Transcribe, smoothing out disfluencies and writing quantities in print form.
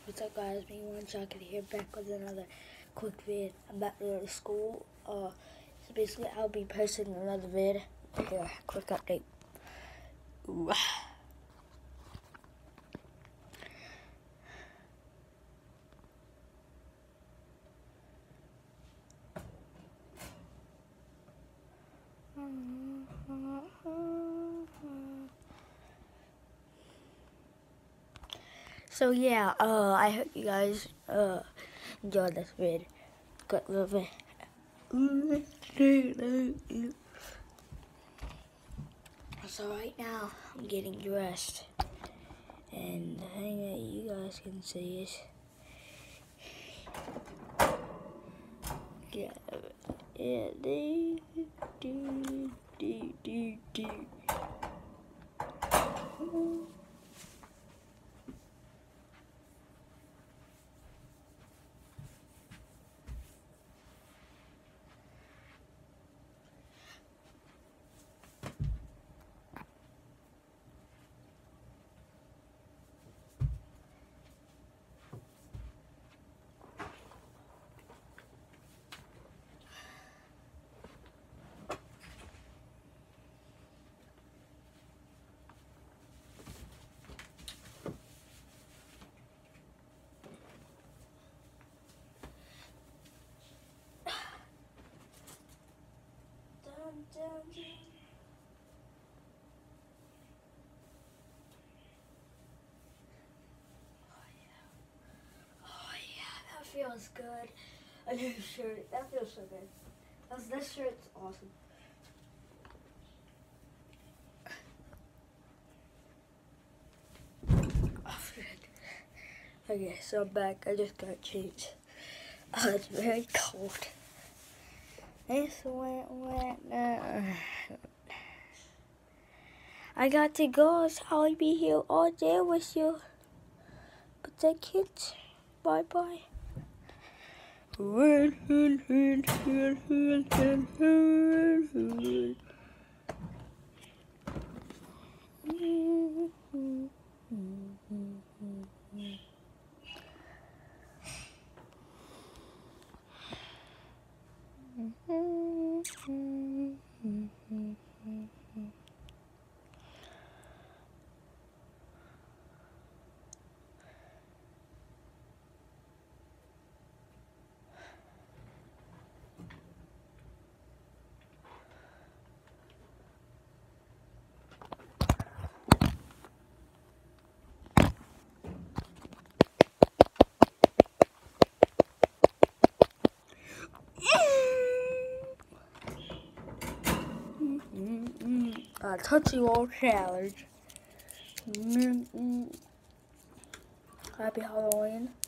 What's up, guys? Me, One Chocolate here, back with another quick vid. I'm about to go to school. So basically, I'll be posting another vid. Here, quick update. Ooh. So yeah, I hope you guys enjoyed this vid. Got love it. So right now, I'm getting dressed, and the thing that you guys can see is, feels good. A new shirt. That feels so good. This shirt's awesome. Oh, shit. Okay, so I'm back. I just got changed. It's very cold. It's wet. I got to go, so I'll be here all day with you. But the kids, bye-bye. Touchy Roll Challenge. Happy Halloween.